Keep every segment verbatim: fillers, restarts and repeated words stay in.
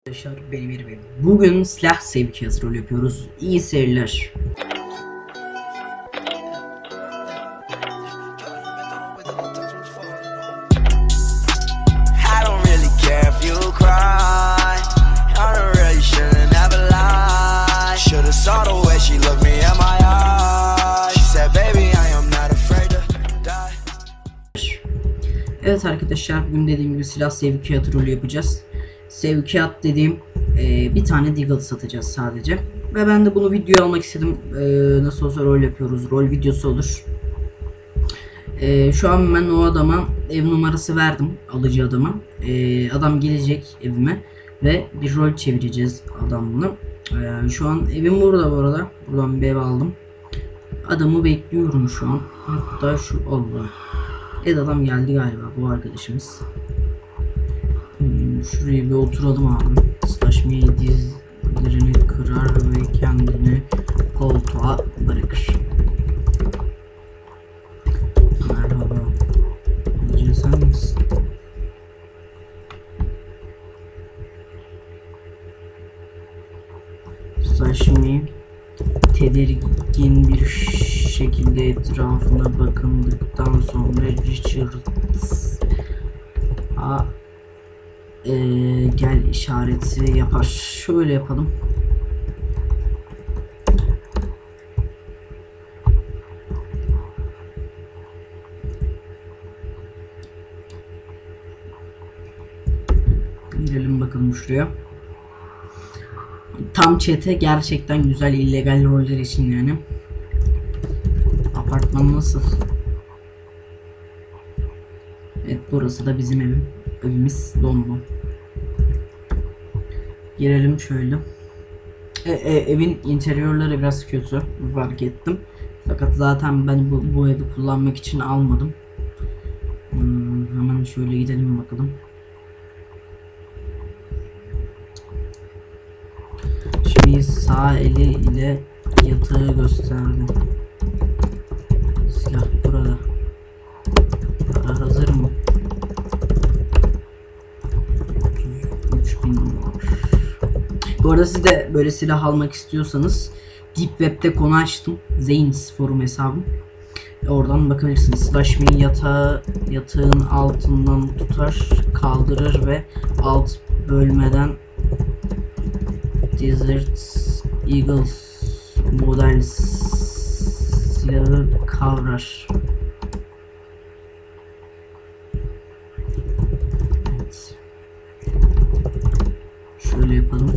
Arkadaşlar benim yerim. Bugün silah sevkiyatı rol yapıyoruz. İyi seyirler. Evet arkadaşlar, bugün dediğim gibi silah sevkiyatı rolü yapacağız. Sevkiyat dediğim e, bir tane Deagle satacağız sadece. Ve ben de bunu videoya almak istedim. E, nasıl olsa rol yapıyoruz. Rol videosu olur. E, şu an ben o adama ev numarası verdim. Alıcı adama. E, adam gelecek evime. Ve bir rol çevireceğiz adamla. E, şu an evim burada bu arada. Buradan bir ev aldım. Adamı bekliyorum şu an. Hatta şu oldu. Evet, adam geldi galiba, bu arkadaşımız. Hmm, şuraya bir oturalım abi. Slaşmayı dizlerini kırar ve kendini koltuğa bırakır. Merhaba. Alıcı sen misin? Slaşmayı tedirgin bir şekilde etrafına bakındıktan sonra Richards a e, gel işareti yapar. Şöyle yapalım. Girelim bakalım şuraya. Tam çete gerçekten güzel illegal roller için yani. Apartman nasıl? Evet, burası da bizim evim. Evimiz donlu. Girelim şöyle. E, e, evin interiörleri biraz kötü, fark ettim. Fakat zaten ben bu, bu evi kullanmak için almadım. Hmm, hemen şöyle gidelim bakalım. Şimdi sağ eli ile yatağı gösterdi. Silah burada. Para hazır mı? otuz üç bin dolar. Bu arada siz de böyle silah almak istiyorsanız Deep Web'de konu açtım. Zeyns forum hesabım. Oradan bakabilirsiniz. Slaşmayı yatağı, yatağın altından tutar, kaldırır ve alt bölmeden Desert Eagle model silahı kavrar. Evet. Şöyle yapalım.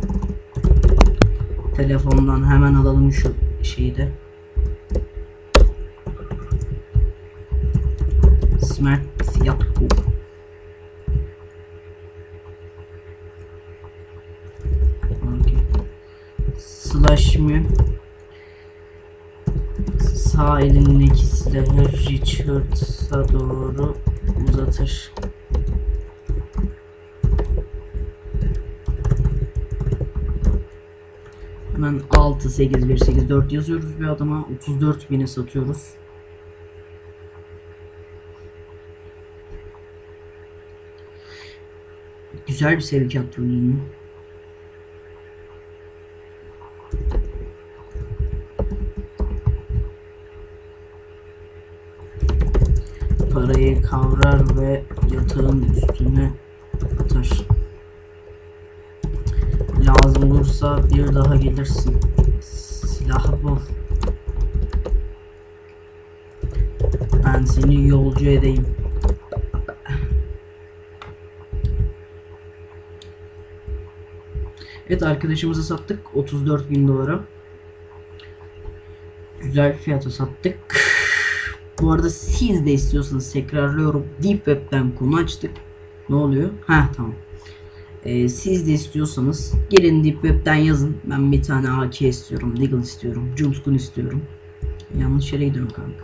Telefondan hemen alalım şu şeyi de. Smart fiyat bu. Slaşmı sağ elindeki silahı Richards'a doğru uzatır. Hemen altı sekiz bir sekiz dört yazıyoruz bir adama. otuz dört bine satıyoruz. Güzel bir sevkiyat ürünü. Parayı kavrar ve yatağın üstüne atar. Lazım olursa bir daha gelirsin. Silah bul. Ben seni yolcu edeyim. Evet, arkadaşımızı sattık otuz dört bin dolara. Güzel fiyata sattık. Bu arada siz de istiyorsanız tekrarlıyorum. Deep Web'den konu açtık. Ne oluyor? Ha tamam. Ee, siz de istiyorsanız gelin Deep Web'den yazın. Ben bir tane A K istiyorum. Deagle istiyorum. Jumpgun istiyorum. Yanlış yere gidiyorum kanka.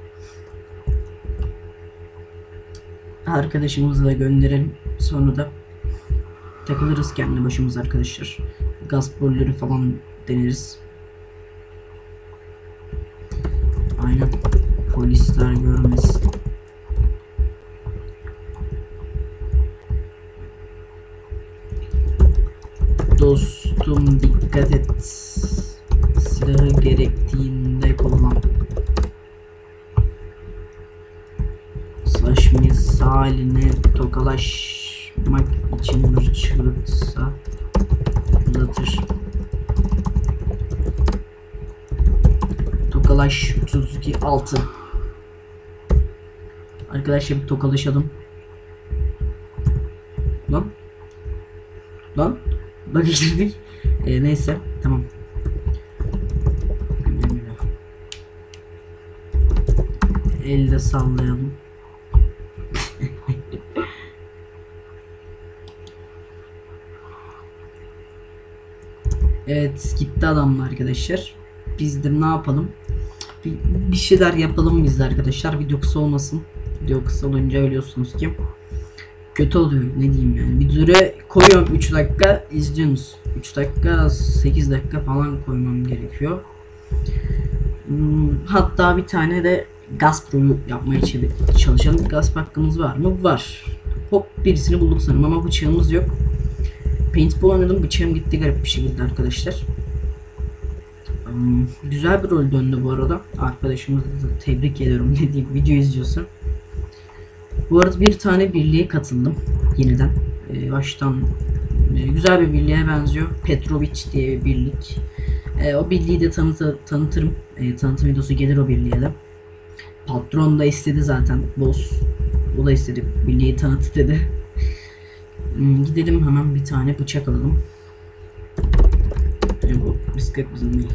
Arkadaşımızı da gönderelim. Sonra da takılırız kendi başımız arkadaşlar. Gaz rolleri falan deneriz. Aynen. Polisler görmesin. Dostum dikkat et. Silahı gerektiğinde kullan. Slash misaline tokalaşmak için bir çığırtsa uzatır. Tokalaş otuz iki altı. Arkadaşlar bir tokalaşalım. Lan. Lan. Bakıştırdık. E, neyse tamam. Elde sallayalım. Evet gitti adam arkadaşlar. Biz de ne yapalım? Bir, bir şeyler yapalım biz de arkadaşlar. Video kısa olmasın. Video kısa olunca biliyorsunuz ki kötü oluyor, ne diyeyim yani. Bir süre koyuyorum, üç dakika izliyorsunuz. üç dakika sekiz dakika falan koymam gerekiyor. Hmm, hatta bir tane de gasp rolü yapmaya çalışalım. Gasp hakkımız var mı? Var. Hop birisini bulduk sanırım ama bıçağımız yok. Paintball oynadım, bıçağım gitti garip bir şekilde arkadaşlar. Hmm, güzel bir rol döndü bu arada. Arkadaşımızı da tebrik ediyorum ne diyeyim, video izliyorsun. Bu arada bir tane birliğe katıldım yeniden. Ee, baştan e, güzel bir birliğe benziyor. Petrovic diye bir birlik. E, o birliği de tanıtı, tanıtırım. E, tanıtım videosu gelir o birliğe de. Patron da istedi zaten. Boss. O da istedi. Birliği tanıt dedi. Hmm, gidelim hemen bir tane bıçak alalım. E, bu bisiklet bizim değil.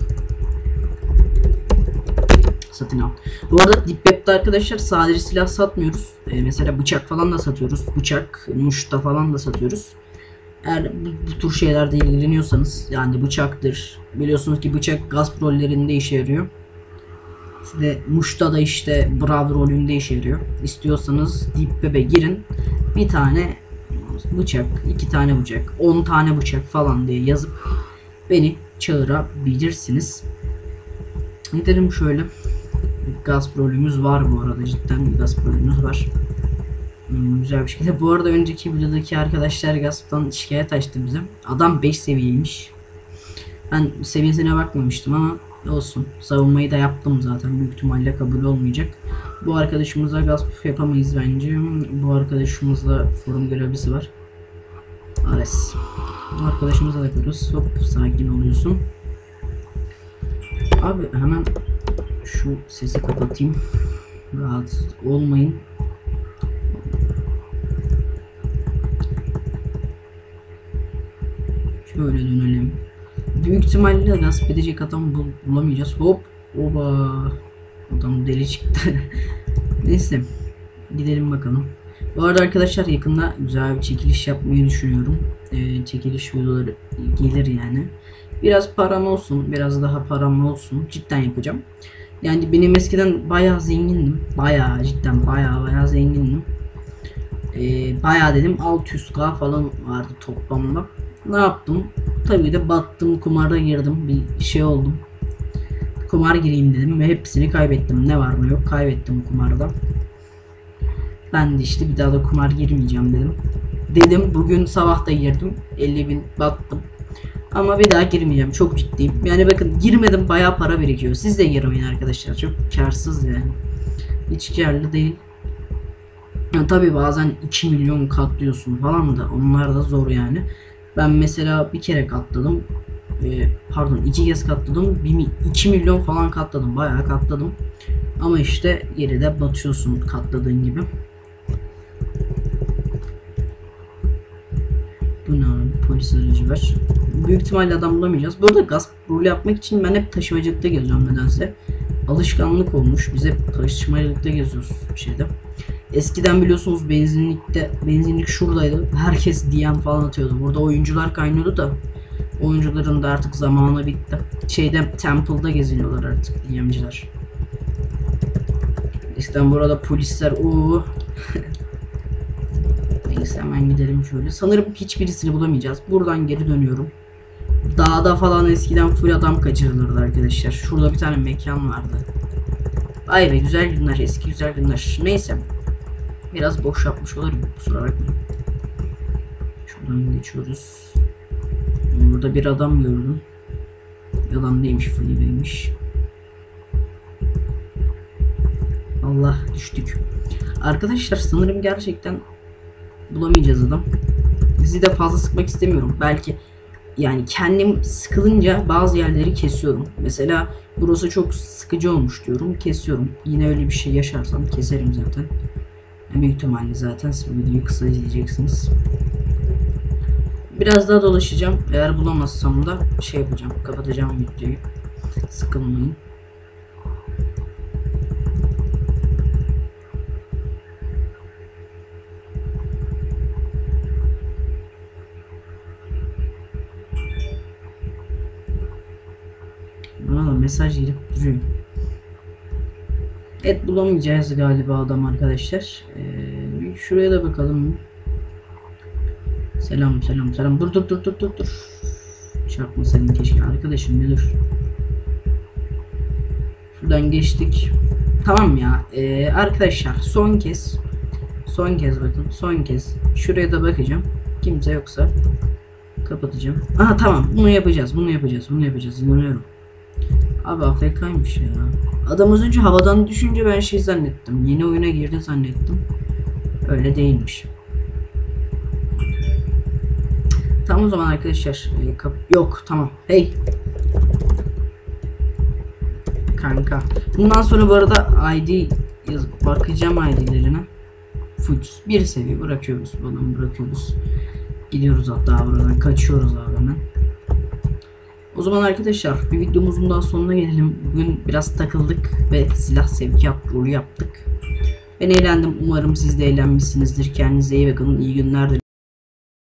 Satın al. Bu arada Deep Web'de arkadaşlar sadece silah satmıyoruz. Ee, mesela bıçak falan da satıyoruz. Bıçak, muşta falan da satıyoruz. Eğer bu, bu tür şeylerle ilgileniyorsanız, yani bıçaktır. Biliyorsunuz ki bıçak gasp rollerinde işe yarıyor. İşte muşta da işte brav rolünde işe yarıyor. İstiyorsanız Deep Web'e girin. Bir tane bıçak, iki tane bıçak, on tane bıçak falan diye yazıp beni çağırabilirsiniz. Gidelim şöyle. Gasp rolümüz var bu arada, cidden bir gasp rolümüz var. Hmm, güzel bir şekilde. Bu arada önceki videodaki arkadaşlar gasptan şikayet açtı bize. Adam beş seviyeymiş. Ben seviyesine bakmamıştım ama olsun. Savunmayı da yaptım zaten. Büyük ihtimalle kabul olmayacak. Bu arkadaşımıza gasp yapamayız bence. Bu arkadaşımızla forum görevlisi var. Ares. Bu arkadaşımıza da yapıyoruz. Hop sakin oluyorsun. Abi hemen şu sesi kapatayım. Rahat olmayın. Şöyle dönelim. Büyük ihtimalle gasp edecek adam bul bulamayacağız. Hop. Oba. Adam deli çıktı. Neyse. Gidelim bakalım. Bu arada arkadaşlar yakında güzel bir çekiliş yapmayı düşünüyorum. Ee, çekiliş videoları gelir yani. Biraz param olsun, biraz daha param olsun. Cidden yapacağım. Yani benim eskiden bayağı zengindim. Bayağı cidden bayağı bayağı zengindim. Ee, bayağı dedim altı yüz bin falan vardı toplamda. Ne yaptım? Tabii de battım, kumara girdim. Bir şey oldum. Kumar gireyim dedim ve hepsini kaybettim. Ne var mı yok kaybettim kumarda. Ben de işte bir daha da kumar girmeyeceğim dedim. Dedim bugün sabah da girdim. elli bin battım. Ama bir daha girmeyeceğim, çok ciddiyim. Yani bakın girmedim, bayağı para birikiyor. Siz de girmeyin arkadaşlar, çok karsız yani. Hiç karlı değil. Yani tabii bazen iki milyon katlıyorsun falan da onlar da zor yani. Ben mesela bir kere katladım. Ee, pardon iki kez katladım. iki milyon falan katladım, bayağı katladım. Ama işte geride batıyorsun katladığın gibi. Bu ne abi? Polis aracı var. Büyük ihtimalle adam bulamayacağız. Bu arada gasp rolü yapmak için ben hep taşımacılıkta geziyorum nedense. Alışkanlık olmuş. Biz hep taşımacılıkta geziyoruz şeyde. Eskiden biliyorsunuz benzinlikte, benzinlik şuradaydı. Herkes D M falan atıyordu. Burada oyuncular kaynıyordu da oyuncuların da artık zamanı bitti. Şeyde Temple'da geziniyorlar artık D M'ciler. Eskiden burada polisler ooo. Neyse hemen gidelim şöyle. Sanırım hiçbirisini bulamayacağız. Buradan geri dönüyorum. Dağda falan eskiden full adam kaçırılırdı arkadaşlar. Şurada bir tane mekan vardı. Vay be güzel günler, eski güzel günler. Neyse. Biraz boş yapmış olurum, kusura bakmayın. Şuradan geçiyoruz. Burada Burada bir adam gördüm. Yalan değilmiş, Fleabag'miş. Allah, düştük. Arkadaşlar sanırım gerçekten bulamayacağız adam. Sizi de fazla sıkmak istemiyorum. Belki yani kendim sıkılınca bazı yerleri kesiyorum. Mesela burası çok sıkıcı olmuş diyorum. Kesiyorum. Yine öyle bir şey yaşarsam keserim zaten. Yani büyük ihtimalle zaten siz bu videoyu kısa izleyeceksiniz. Biraz daha dolaşacağım. Eğer bulamazsam da şey yapacağım. Kapatacağım videoyu. Sıkılmayın. Bana da mesaj gelip duruyor. Evet, bulamayacağız galiba adam arkadaşlar. Ee, şuraya da bakalım. Selam selam selam. Dur dur dur dur dur dur. Çarpmasaydın keşke arkadaşım, bir dur. Şuradan geçtik. Tamam ya. Ee, arkadaşlar son kez. Son kez bakın. Son kez. Şuraya da bakacağım. Kimse yoksa kapatacağım. Aha tamam. Bunu yapacağız. Bunu yapacağız. Bunu yapacağız. İnanıyorum. Abi A F K'ymış ya. Adam az önce havadan düşünce ben şey zannettim. Yeni oyuna girdi zannettim. Öyle değilmiş. Tamam o zaman arkadaşlar. E, kap yok tamam. Hey. Kanka. Bundan sonra bu arada I D yazıp bakacağım I D'lerine. Full bir seviye bırakıyoruz. Bunu bırakıyoruz. Gidiyoruz hatta buradan. Kaçıyoruz abi hemen. O zaman arkadaşlar bir videomuzun daha sonuna gelelim. Bugün biraz takıldık ve silah sevkiyat rolü yaptık. Ben eğlendim. Umarım siz de eğlenmişsinizdir. Kendinize iyi bakın. İyi günler dilerim.